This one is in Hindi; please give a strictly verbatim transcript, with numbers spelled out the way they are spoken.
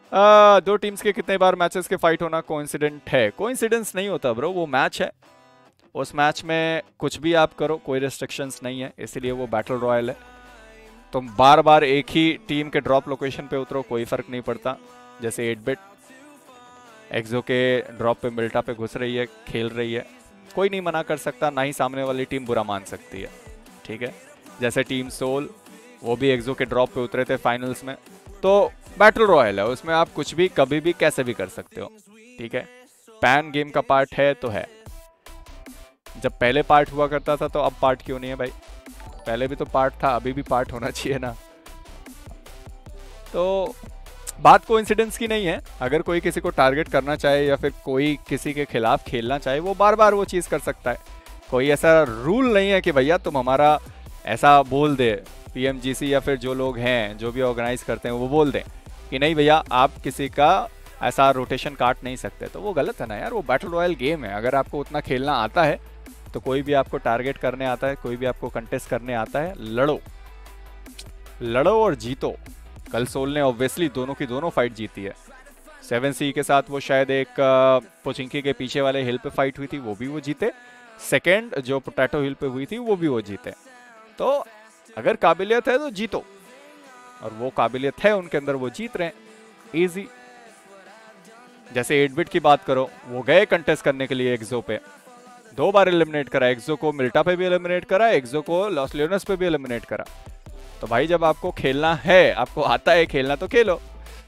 आ, दो टीम्स के कितने बार मैचेस के फाइट होना कोइंसिडेंट है? कोइंसिडेंस नहीं होता ब्रो, वो मैच है। उस मैच में कुछ भी आप करो, कोई रिस्ट्रिक्शंस नहीं है, इसीलिए वो बैटल रॉयल है। तुम बार बार एक ही टीम के ड्रॉप लोकेशन पे उतरो, कोई फर्क नहीं पड़ता। जैसे एट बिट एक्सो के ड्रॉप पे मिल्टा पे घुस रही है, खेल रही है, कोई नहीं मना कर सकता, ना ही सामने वाली टीम बुरा मान सकती है। ठीक है, जैसे टीम सोल, वो भी एक्सो के ड्रॉप पे उतरे थे फाइनल्स में। तो बैटल रॉयल है, उसमें आप कुछ भी कभी भी कैसे भी कर सकते हो। ठीक है, पैन गेम का पार्ट है तो है। जब पहले पार्ट हुआ करता था तो अब पार्ट क्यों नहीं है भाई? पहले भी तो पार्ट था, अभी भी पार्ट होना चाहिए ना। तो बात को इंसिडेंस की नहीं है। अगर कोई किसी को टारगेट करना चाहे या फिर कोई किसी के खिलाफ खेलना चाहे, वो बार बार वो चीज़ कर सकता है। कोई ऐसा रूल नहीं है कि भैया तुम हमारा ऐसा बोल दे, पीएमजीसी या फिर जो लोग हैं जो भी ऑर्गेनाइज करते हैं वो बोल दें कि नहीं भैया आप किसी का ऐसा रोटेशन काट नहीं सकते, तो वो गलत है ना यार। वो बैटल रॉयल गेम है, अगर आपको उतना खेलना आता है तो कोई भी आपको टारगेट करने आता है, कोई भी आपको कंटेस्ट करने आता है, लड़ो लड़ो और जीतो। कल सोल ने ऑब्वियसली दोनों की दोनों फाइट जीती है। सेवन सी के साथ वो शायद एक पोचिंकी के पीछे वाले हिल पे फाइट हुई थी, वो भी वो जीते। सेकेंड जो पोटैटो हिल पे हुई थी वो भी वो जीते। तो अगर काबिलियत है तो जीतो, और वो काबिलियत है उनके अंदर, वो जीत रहे हैं इजी। जैसे एट बिट की बात करो, वो गए कंटेस्ट करने के लिए एक्सो पे, दो बार एलिमिनेट करा। एक्सो को मिल्टा पे भी एलिमिनेट करा, एक्सो को लॉस लियोनस पे भी एलिमिनेट करा। तो भाई जब आपको खेलना है, आपको आता है खेलना, तो खेलो।